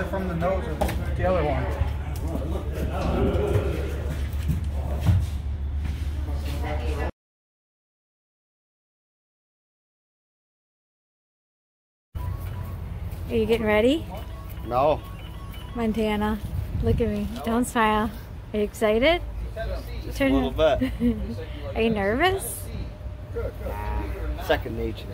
either from the nose or the other one. Are you getting ready? No. Montana, look at me. Don't smile. Are you excited? Just a little bit. Are you nervous? Second nature.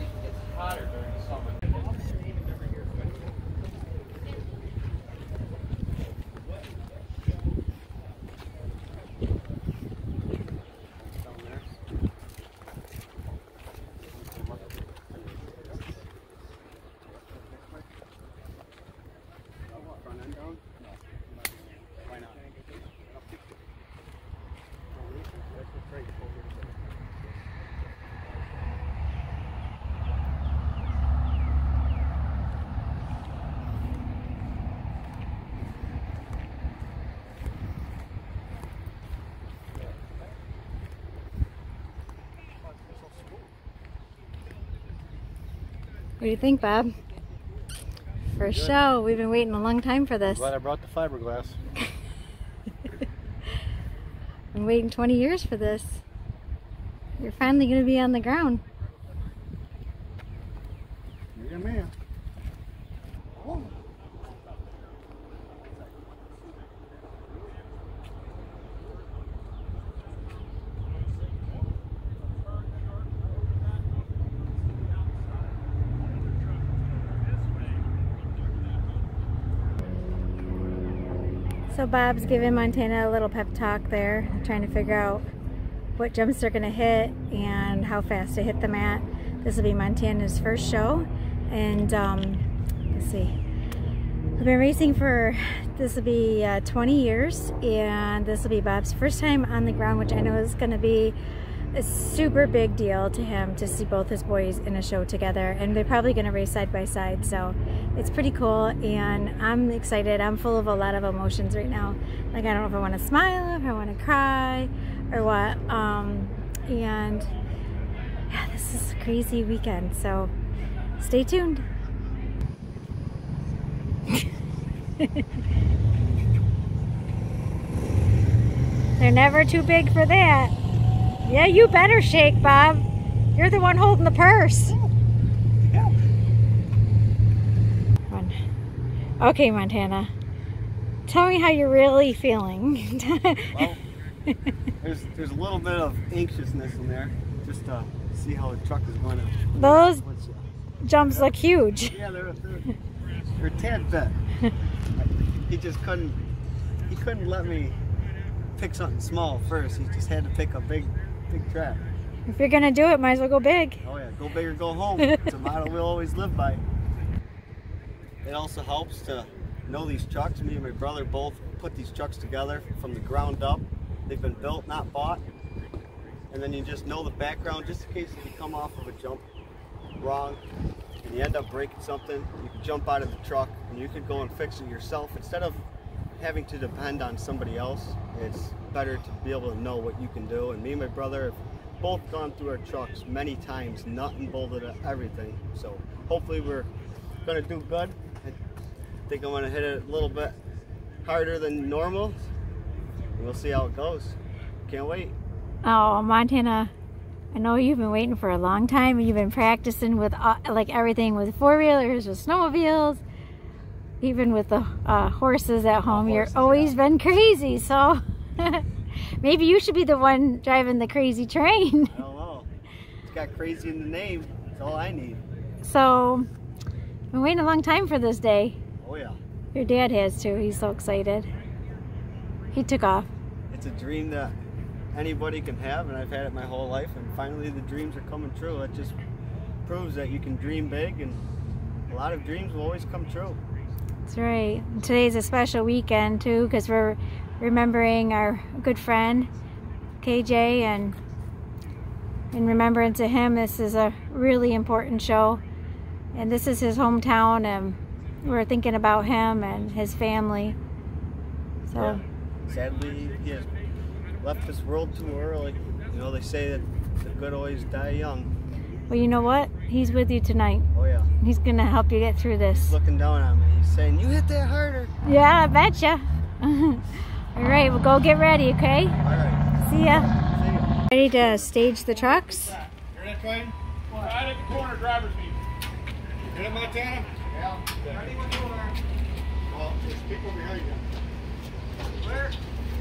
What do you think, Bob? First show. We've been waiting a long time for this. Glad I brought the fiberglass. Been waiting 20 years for this. You're finally going to be on the ground. Yeah, man. Oh. So Bob's giving Montana a little pep talk there, trying to figure out what jumps they're going to hit and how fast to hit them at. This will be Montana's first show, and let's see. We've been racing for, this will be 20 years, and this will be Bob's first time on the ground, which I know is going to be a super big deal to him to see both his boys in a show together, and they're probably going to race side by side, so it's pretty cool, and I'm excited. I'm full of a lot of emotions right now. Like, I don't know if I want to smile, if I want to cry, or what, and yeah, this is a crazy weekend, so stay tuned. They're never too big for that. Yeah, you better shake, Bob. You're the one holding the purse. Okay, Montana. Tell me how you're really feeling. Well, there's a little bit of anxiousness in there, just to see how the truck is going to. Those jumps look huge. Yeah, they're a tad bit. He just couldn't let me pick something small first. He just had to pick a big track. If you're gonna do it, might as well go big. Oh yeah, go big or go home. It's a motto we'll always live by. It also helps to know these trucks. Me and my brother both put these trucks together from the ground up. They've been built, not bought. And then you just know the background, just in case if you come off of a jump wrong and you end up breaking something, you can jump out of the truck and you can go and fix it yourself. Instead of having to depend on somebody else, it's better to be able to know what you can do. And me and my brother have both gone through our trucks many times, nut and bolted everything. So hopefully we're gonna do good. I think I'm gonna hit it a little bit harder than normal. And we'll see how it goes. Can't wait. Oh, Montana, I know you've been waiting for a long time, and you've been practicing with like everything, with four-wheelers, with snowmobiles, even with the horses at home. You've always been crazy, so maybe you should be the one driving the crazy train. I don't know. It's got crazy in the name. That's all I need. So, I've been waiting a long time for this day. Oh yeah. Your dad has too. He's so excited. He took off. It's a dream that anybody can have, and I've had it my whole life, and finally the dreams are coming true. It just proves that you can dream big, and a lot of dreams will always come true. That's right. And today's a special weekend too, because we're remembering our good friend KJ, and in remembrance of him, this is a really important show, and this is his hometown, and we're thinking about him and his family. So yeah. Sadly, he has left this world too early. You know, they say that the good always die young. Well, you know what? He's with you tonight. Oh yeah. He's gonna help you get through this. He's looking down on me. He's saying, "You hit that harder." Yeah, I betcha. All right, we'll go get ready, okay? All right. See ya. See ya. Ready to stage the trucks? You're in, Clayton? Right at the corner, driver's seat. Get it, Montana? Yeah. Ready when you are. Well, there's people behind you. Where?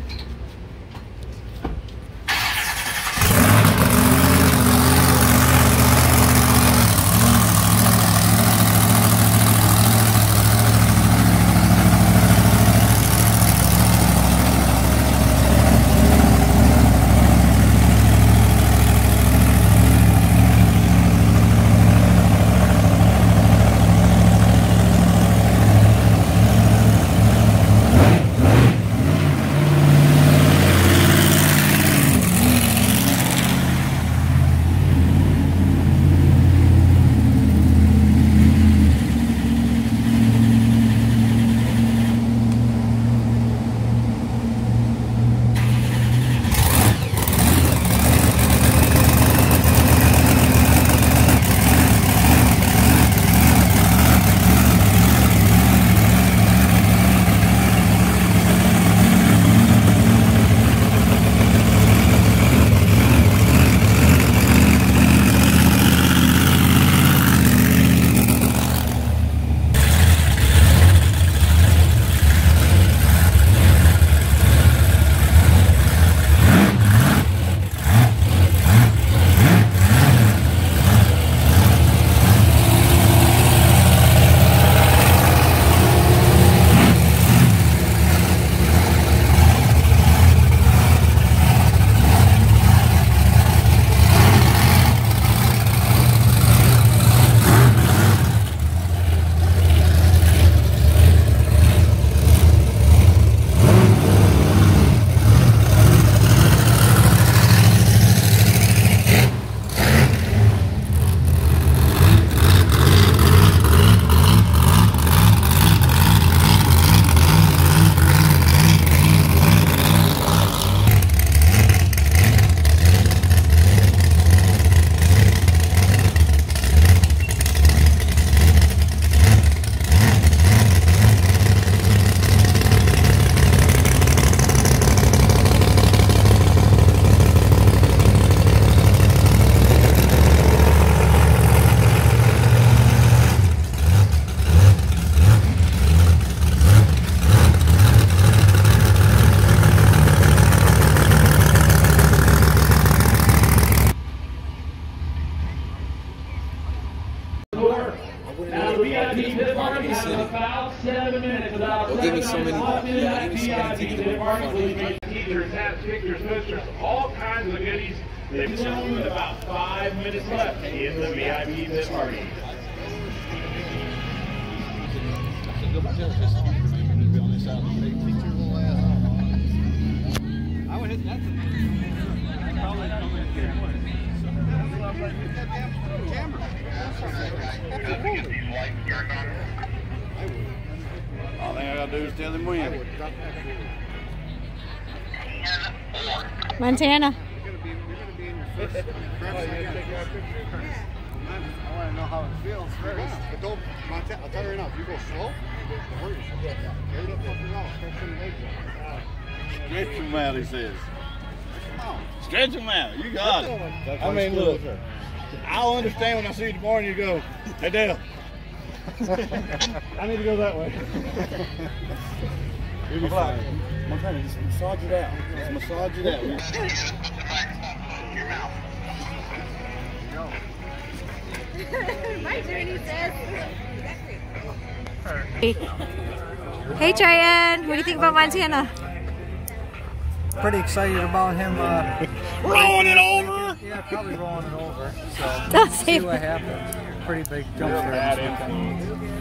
about 7 minutes. About They'll give me so many. Yeah, Give me so many teachers, hats, pictures, posters, all kinds of goodies. They've shown about 5 minutes left in the VIP this party. I would hit that. Probably coming here. All thing I gotta do is tell him when. Montana. You're gonna be in your first. I want to know how it feels first. But don't, Montana, I'll tell you right now, if you go slow, it hurts. Carry that fucker out. Stretch some legs out. Stretch them out, he says. Stretch them out. You got it. I mean, look. I'll understand when I see you tomorrow and you go, hey, Dale. I need to go that way. You'll be fine. Montana, just massage it out. Just massage it out. My journey says. Hey, Cheyenne. What do you think about Montana? Pretty excited about him Rolling it over! Yeah, probably rolling it over. So Don't see say what happens. Pretty big jump for him.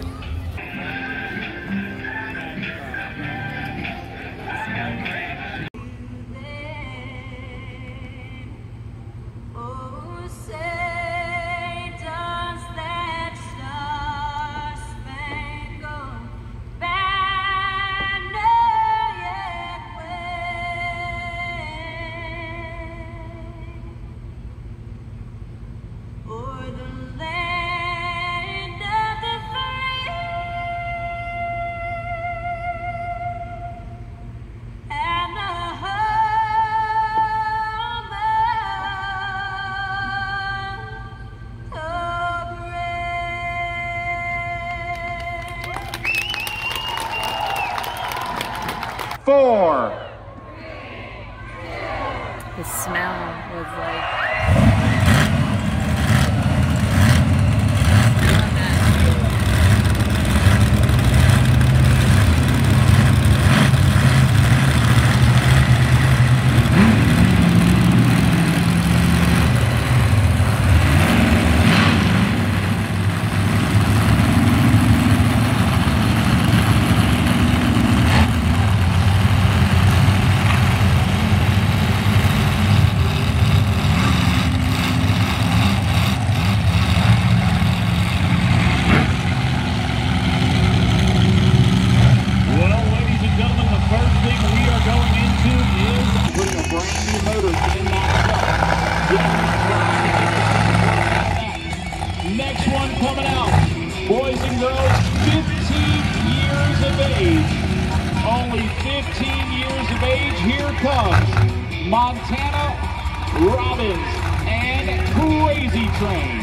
Or the 4. The smell was like... Next one coming out, boys and girls, 15 years of age. Only 15 years of age. Here comes Montana Robbins and Krazy Train.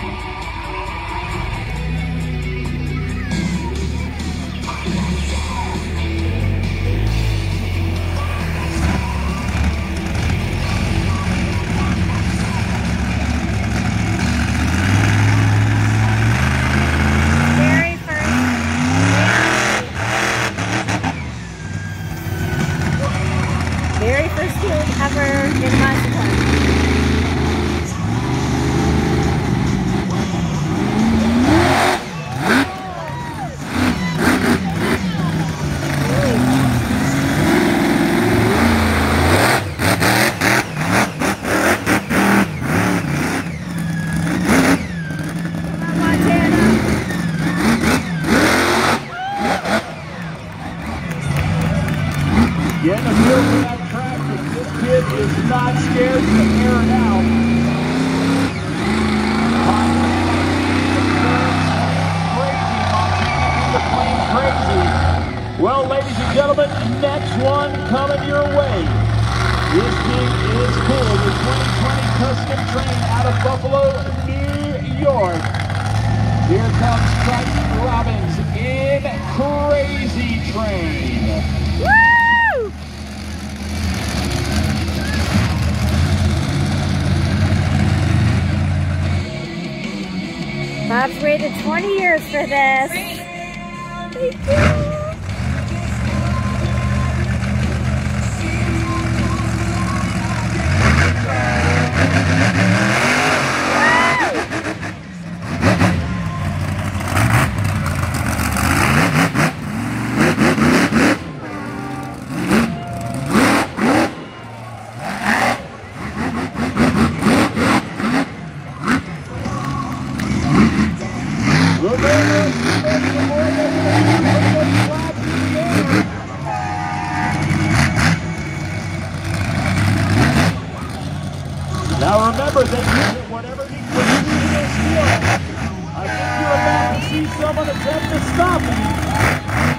Very first kid ever in Montana. Getting a feel for that track, but this kid is not scared to air it out. Crazy. Well, ladies and gentlemen, next one coming your way. This thing is cool. The 2020 Custom Train out of Buffalo, New York. Here comes Krazy Robbins in Krazy Train. Woo! Bob's waited 20 years for this. Thank you. Now remember, they use it whatever he puts in his steel. I think you're about to see someone attempt to stop him.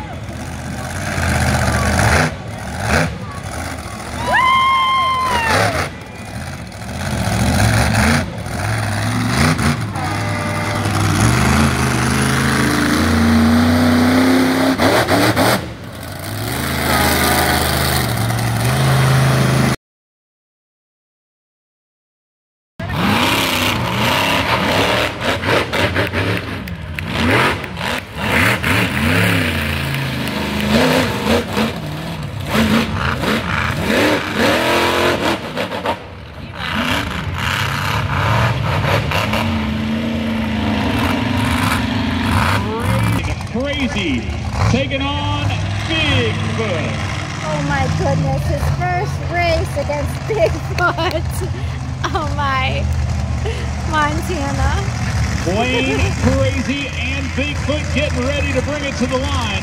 Krazy taking on Bigfoot. Oh my goodness, his first race against Bigfoot. Oh my, Montana. Blaine, Krazy, and Bigfoot getting ready to bring it to the line.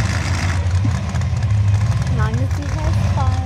As long as he has fun.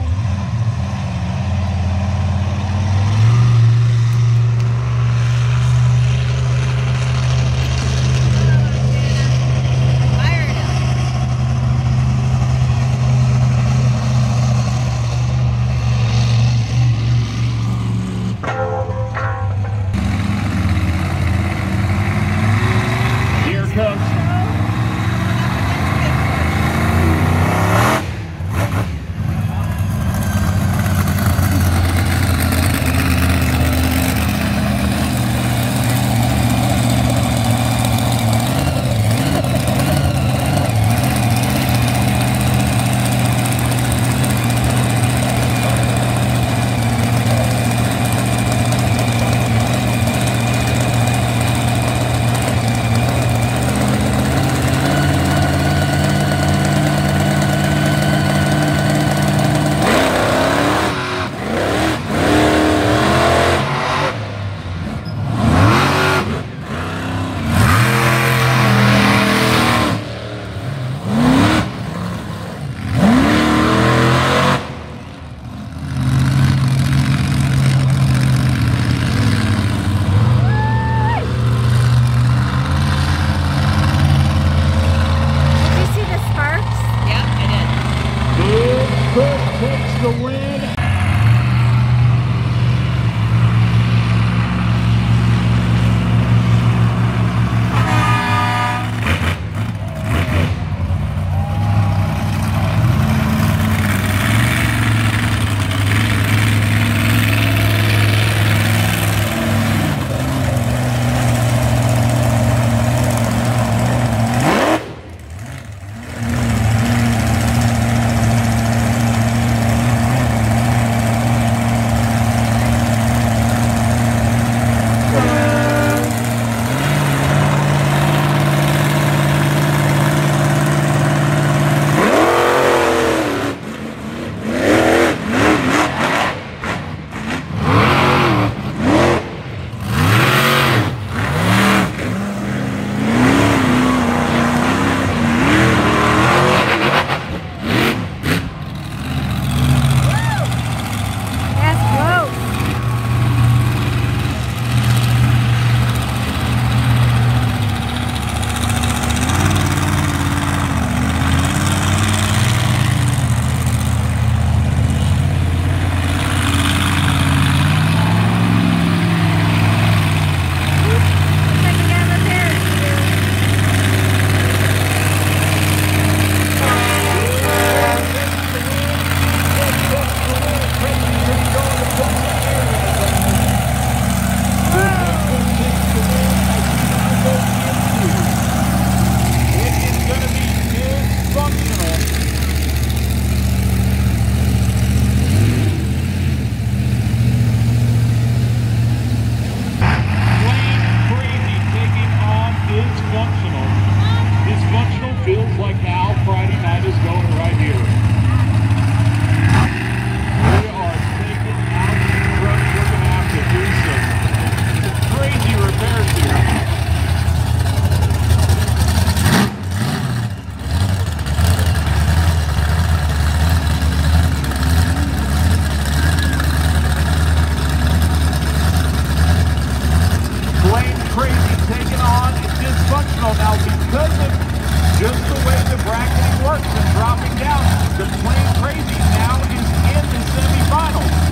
the way the bracketing works and dropping down. The Plane Krazy now is in the semifinals.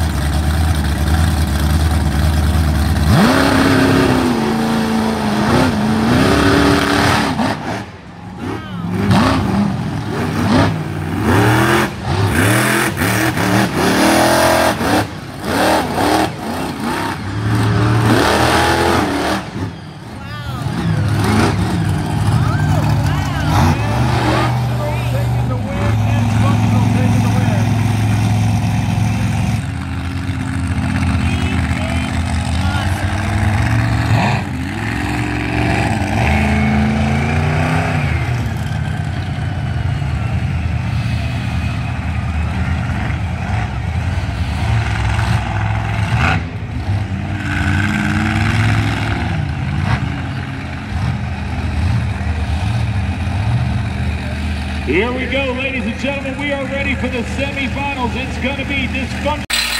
Here we go, ladies and gentlemen. We are ready for the semifinals. It's going to be dysfunction.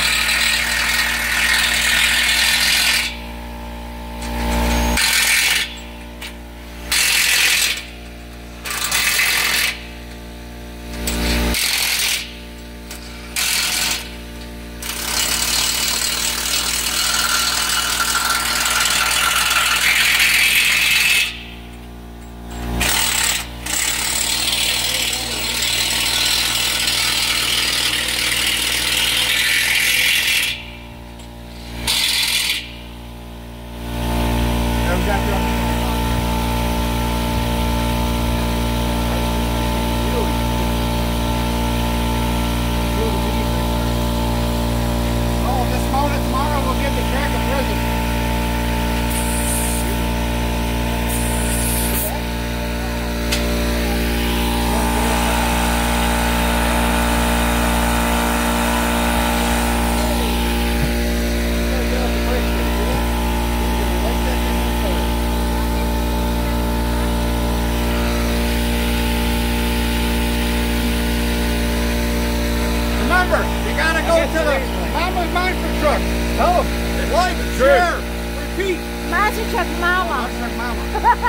You gotta go to the Mama's Monster Truck. Tell them. Like, share, repeat. Monster Truck Mama. Monster Truck Mama.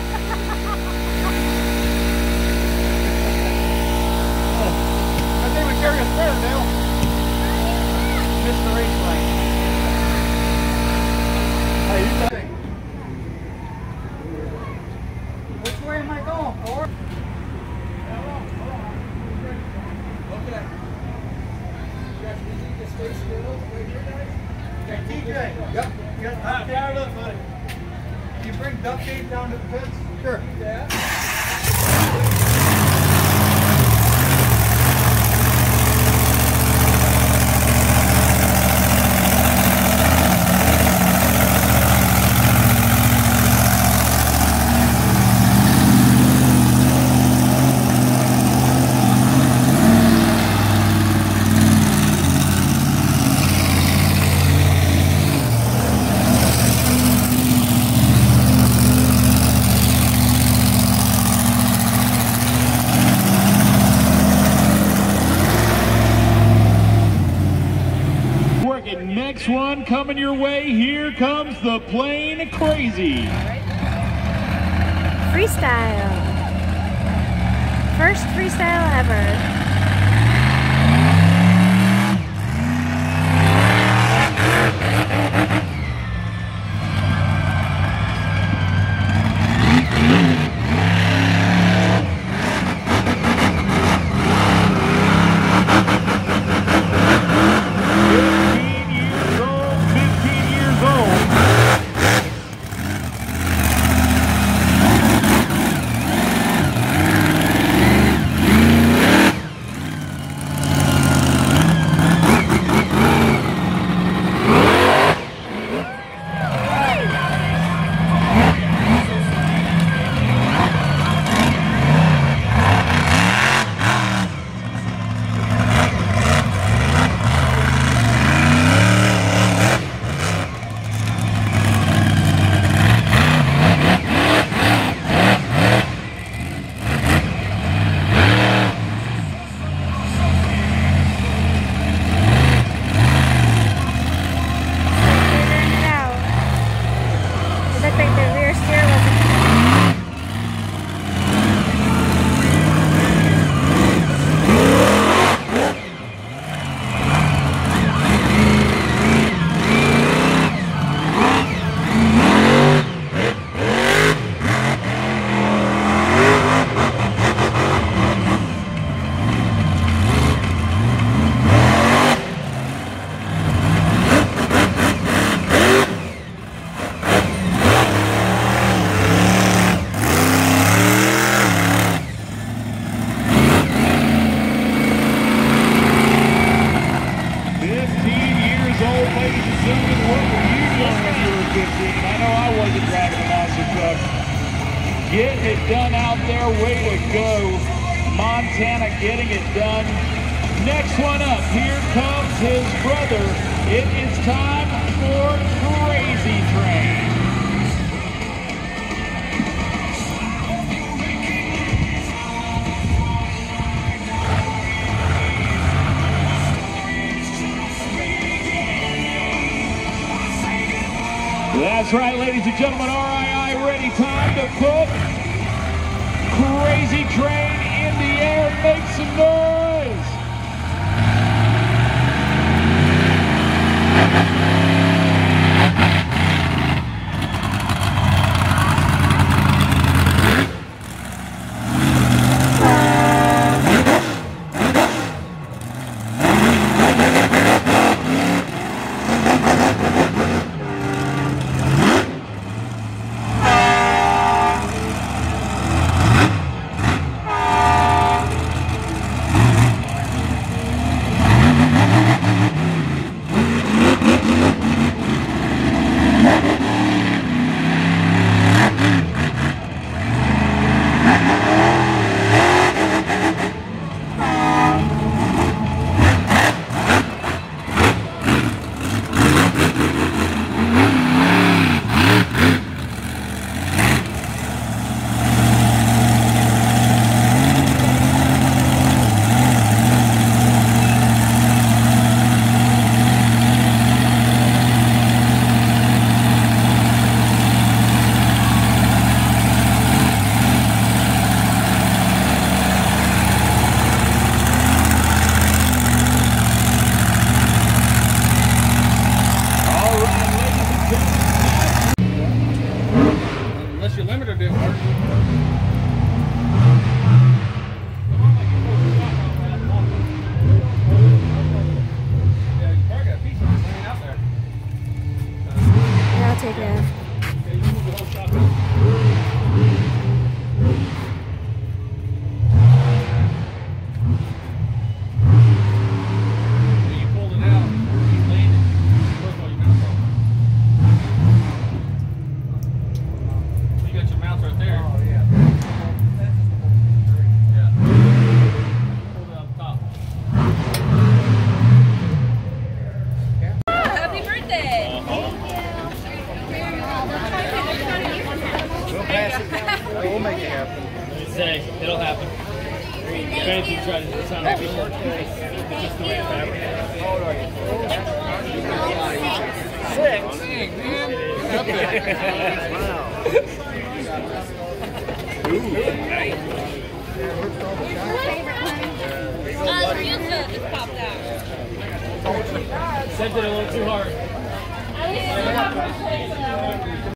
I think we carry a spare, Dale. Missed the race lane. Hey, you think? Which way am I going, Ford? Okay. Stay still. Hey, TJ. Yep. Fired up, buddy. Can you bring duct tape down to the pits? Sure. Yeah. Next one coming your way, here comes the Plane Krazy. Freestyle. First freestyle ever. getting it done out there. Way to go, Montana, getting it done. Next one up, here comes his brother. It is time for Krazy Train. That's right, ladies and gentlemen, RII ready. Time to put Krazy Train in the air. Make some noise. take it. We'll make it happen. Say, it'll happen. If anything, try to sound happy. Just the way it's happening. How old are you? 6. Dang, man. Get up there. Wow. Pizza just popped out. Sent it a little too hard.